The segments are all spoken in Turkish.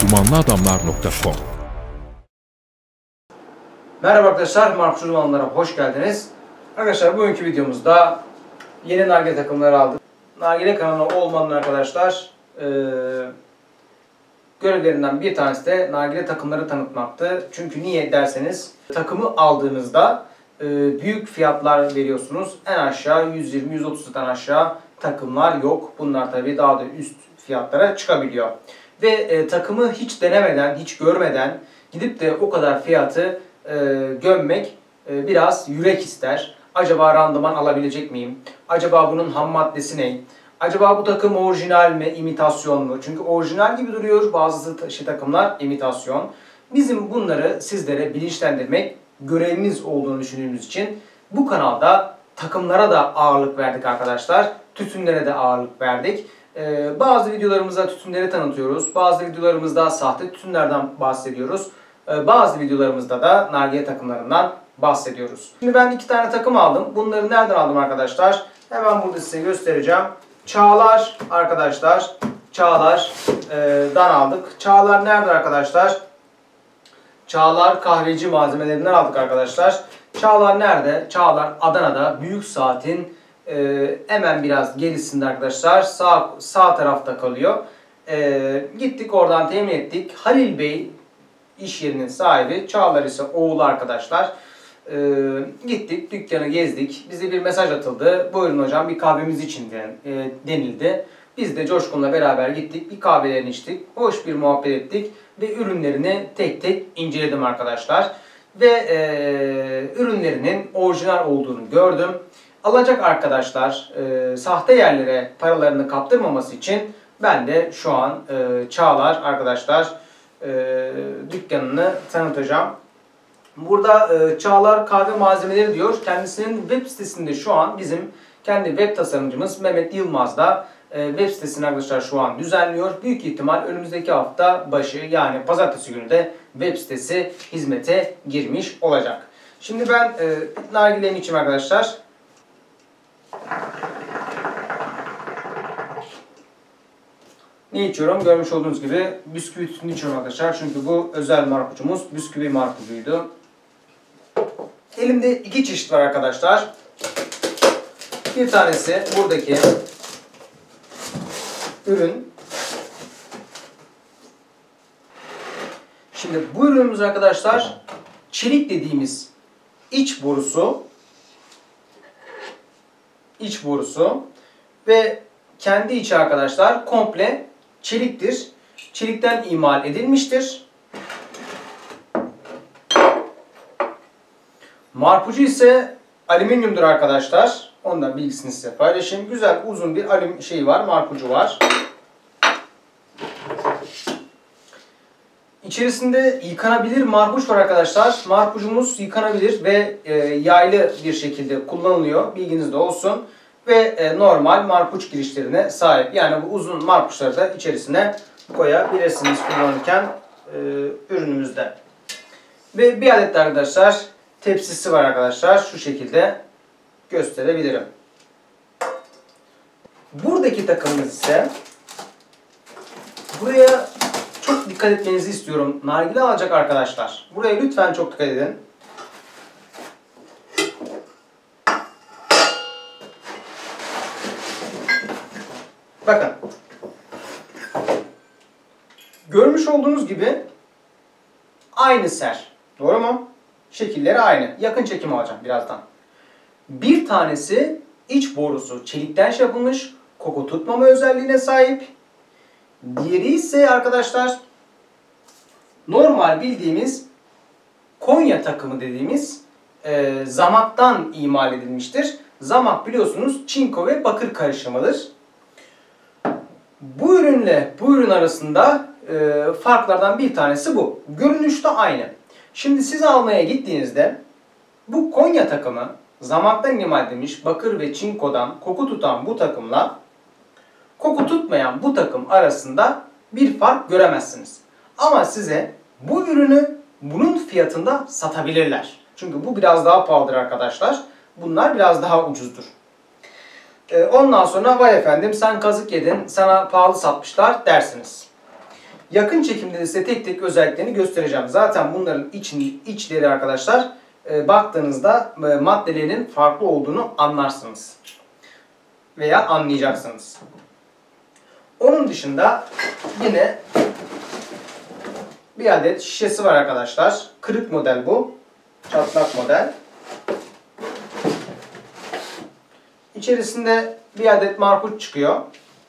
marpuçuzmanlıadamlar.com. Merhaba arkadaşlar, Marpuç Uzmanlara hoş geldiniz. Arkadaşlar bugünkü videomuzda yeni nargile takımları aldık. Nargile kanalı olmanın arkadaşlar görevlerinden bir tanesi de nargile takımları tanıtmaktı. Çünkü niye derseniz takımı aldığınızda büyük fiyatlar veriyorsunuz. En aşağı 120-130'dan aşağı takımlar yok. Bunlar tabii daha da üst fiyatlara çıkabiliyor. Ve takımı hiç denemeden, hiç görmeden gidip de o kadar fiyatı gömmek biraz yürek ister. Acaba randıman alabilecek miyim? Acaba bunun ham maddesi ne? Acaba bu takım orijinal mi, imitasyon mu? Çünkü orijinal gibi duruyor, bazı takımlar imitasyon. Bizim bunları sizlere bilinçlendirmek görevimiz olduğunu düşündüğümüz için bu kanalda takımlara da ağırlık verdik arkadaşlar. Tütünlere de ağırlık verdik. Bazı videolarımızda tütünleri tanıtıyoruz. Bazı videolarımızda sahte tütünlerden bahsediyoruz. Bazı videolarımızda da nargile takımlarından bahsediyoruz. Şimdi ben 2 tane takım aldım. Bunları nereden aldım arkadaşlar? Hemen burada size göstereceğim. Çağlar arkadaşlar. Çağlar'dan aldık. Çağlar nerede arkadaşlar? Çağlar kahveci malzemelerinden aldık arkadaşlar. Çağlar nerede? Çağlar Adana'da. Büyük Saat'in hemen biraz gerisinde arkadaşlar. Sağ tarafta kalıyor. Gittik oradan temin ettik. Halil Bey iş yerinin sahibi. Çağlar ise oğlu arkadaşlar. Gittik dükkanı gezdik. Bize bir mesaj atıldı. Buyurun hocam bir kahvemiz için denildi. Biz de Coşkun'la beraber gittik. Bir kahvelerini içtik. Hoş bir muhabbet ettik. Ve ürünlerini tek tek inceledim arkadaşlar. Ve ürünlerinin orijinal olduğunu gördüm. Alacak arkadaşlar sahte yerlere paralarını kaptırmaması için ben de şu an Çağlar arkadaşlar dükkanını tanıtacağım. Burada Çağlar kahve malzemeleri diyor. Kendisinin web sitesinde şu an bizim kendi web tasarımcımız Mehmet Yılmaz da web sitesini arkadaşlar şu an düzenliyor. Büyük ihtimal önümüzdeki hafta başı yani pazartesi günü de web sitesi hizmete girmiş olacak. Şimdi ben nargilemi içeyim arkadaşlar. Ne içiyorum? Görmüş olduğunuz gibi bisküvi tütünü içiyorum arkadaşlar. Çünkü bu özel marpucumuz bisküvi marpucuydu. Elimde 2 çeşit var arkadaşlar. Bir tanesi buradaki ürün. Şimdi bu ürünümüz arkadaşlar çelik dediğimiz iç borusu. İç borusu ve kendi içi arkadaşlar komple çeliktir. Çelikten imal edilmiştir. Marpucu ise alüminyumdur arkadaşlar. Ondan bilgisini size paylaşayım. Güzel uzun bir marpucu var. İçerisinde yıkanabilir marpuç var arkadaşlar. Marpucumuz yıkanabilir ve yaylı bir şekilde kullanılıyor. Bilginiz de olsun. Ve normal marpuç girişlerine sahip. Yani bu uzun marpuçları da içerisine koyabilirsiniz kullanırken ürünümüzde. Ve bir adet de arkadaşlar tepsisi var arkadaşlar. Şu şekilde gösterebilirim. Buradaki takımımız ise buraya çok dikkat etmenizi istiyorum. Nargile alacak arkadaşlar. Buraya lütfen çok dikkat edin. Bakın. Görmüş olduğunuz gibi aynı ser. Doğru mu? Şekilleri aynı. Yakın çekim alacağım birazdan. Bir tanesi iç borusu çelikten yapılmış. Koku tutmama özelliğine sahip. Diğeri ise arkadaşlar normal bildiğimiz Konya takımı dediğimiz zamaktan imal edilmiştir. Zamak biliyorsunuz çinko ve bakır karışımıdır. Bu ürünle bu ürün arasında farklardan bir tanesi bu. Görünüşte aynı. Şimdi siz almaya gittiğinizde bu Konya takımı zamaktan imal edilmiş bakır ve çinkodan koku tutan bu takımla koku tutmayan bu takım arasında bir fark göremezsiniz. Ama size bu ürünü bunun fiyatında satabilirler. Çünkü bu biraz daha pahalıdır arkadaşlar. Bunlar biraz daha ucuzdur. Ondan sonra vay efendim sen kazık yedin, sana pahalı satmışlar dersiniz. Yakın çekimde de size tek tek özelliklerini göstereceğim. Zaten bunların içleri arkadaşlar baktığınızda maddelerinin farklı olduğunu anlarsınız. Veya anlayacaksınız. Onun dışında yine bir adet şişesi var arkadaşlar. Kırık model bu. Çatlak model. İçerisinde bir adet marpuç çıkıyor.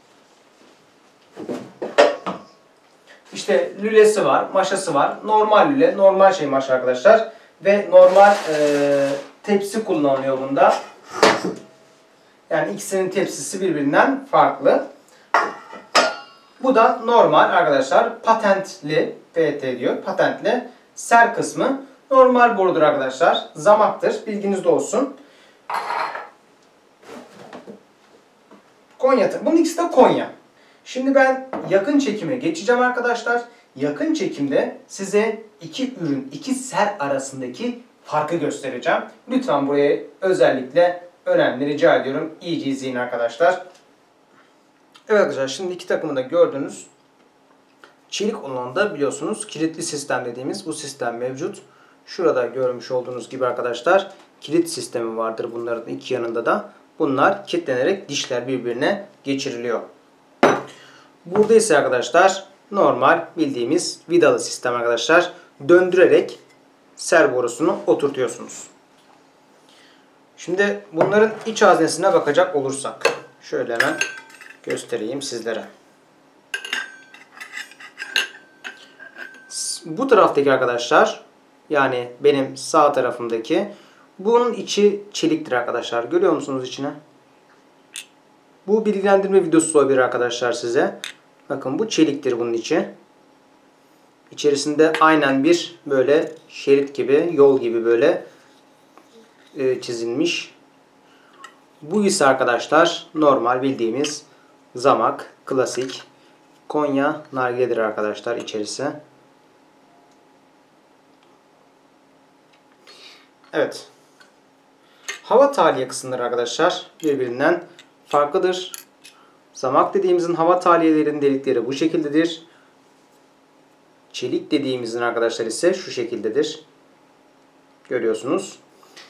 İşte lülesi var, maşası var. Normal lüle, normal maşa arkadaşlar. Ve normal tepsi kullanılıyor bunda. Yani ikisinin tepsisi birbirinden farklı. Bu da normal arkadaşlar. Patentli, PT diyor. Patentli. Ser kısmı normal borudur arkadaşlar. Zamaktır. Bilginizde olsun. Konya. Bunun ikisi de Konya. Şimdi ben yakın çekime geçeceğim arkadaşlar. Yakın çekimde size iki ürün, iki ser arasındaki farkı göstereceğim. Lütfen buraya özellikle önemli rica ediyorum. İyice izleyin arkadaşlar. Evet arkadaşlar, şimdi iki takımı da gördünüz. Çelik olan da biliyorsunuz kilitli sistem dediğimiz bu sistem mevcut. Şurada görmüş olduğunuz gibi arkadaşlar kilit sistemi vardır bunların iki yanında da. Bunlar kilitlenerek dişler birbirine geçiriliyor. Burada ise arkadaşlar normal bildiğimiz vidalı sistem arkadaşlar. Döndürerek ser borusunu oturtuyorsunuz. Şimdi bunların iç haznesine bakacak olursak şöyle hemen göstereyim sizlere. Bu taraftaki arkadaşlar, yani benim sağ tarafımdaki, bunun içi çeliktir arkadaşlar. Görüyor musunuz içine? Bu bilgilendirme videosu olabilir arkadaşlar size. Bakın bu çeliktir bunun içi. İçerisinde aynen bir böyle şerit gibi, yol gibi böyle çizilmiş. Bu ise arkadaşlar normal bildiğimiz zamak, klasik Konya nargiledir arkadaşlar içerisi. Evet. Hava tahliye kısımları arkadaşlar birbirinden farklıdır. Zamak dediğimizin hava tahliyelerinin delikleri bu şekildedir. Çelik dediğimizin arkadaşlar ise şu şekildedir. Görüyorsunuz.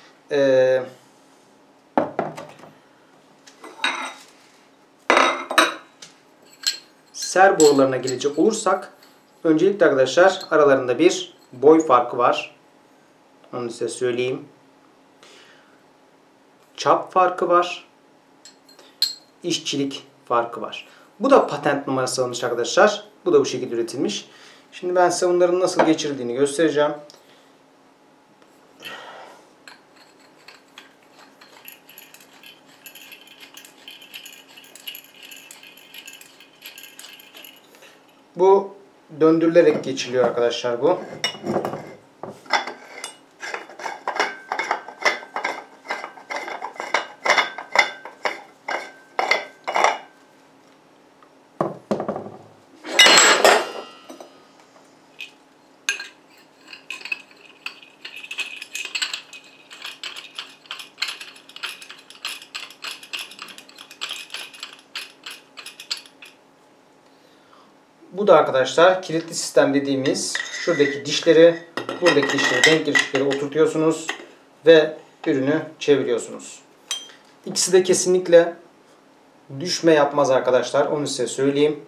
Ser borularına gelecek olursak öncelikle arkadaşlar aralarında bir boy farkı var. Onu size söyleyeyim. Çap farkı var. İşçilik farkı var. Bu da patent numarası alınmış arkadaşlar. Bu da bu şekilde üretilmiş. Şimdi ben size bunların nasıl geçirildiğini göstereceğim. Bu döndürülerek geçiliyor arkadaşlar bu. Bu da arkadaşlar kilitli sistem dediğimiz şuradaki dişleri, buradaki dişleri, denk dişleri oturtuyorsunuz ve ürünü çeviriyorsunuz. İkisi de kesinlikle düşme yapmaz arkadaşlar. Onu size söyleyeyim.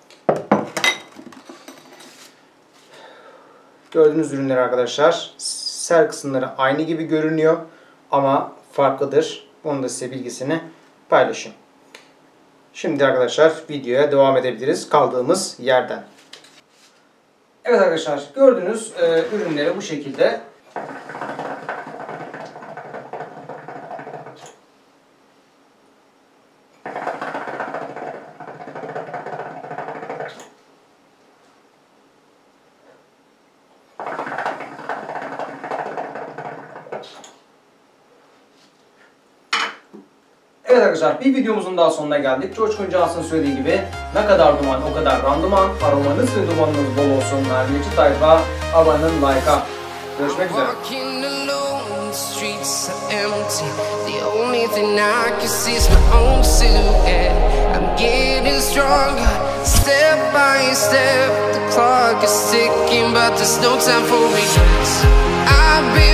Gördüğünüz ürünler arkadaşlar ser kısımları aynı gibi görünüyor ama farklıdır. Onu da size bilgisini paylaşayım. Şimdi arkadaşlar videoya devam edebiliriz kaldığımız yerden. Evet arkadaşlar, gördüğünüz ürünleri bu şekilde. Evet arkadaşlar, bir videomuzun daha sonuna geldik. Coşkun Cans'ın söylediği gibi ne kadar duman o kadar randıman. Aromanız ve dumanınız bol olsun. Nargileci tayfa, abanın like'a. Görüşmek üzere. The only thing I can see is my own silhouette. I'm getting stronger. step by step, the clock is ticking, but there's no time for regrets. I've been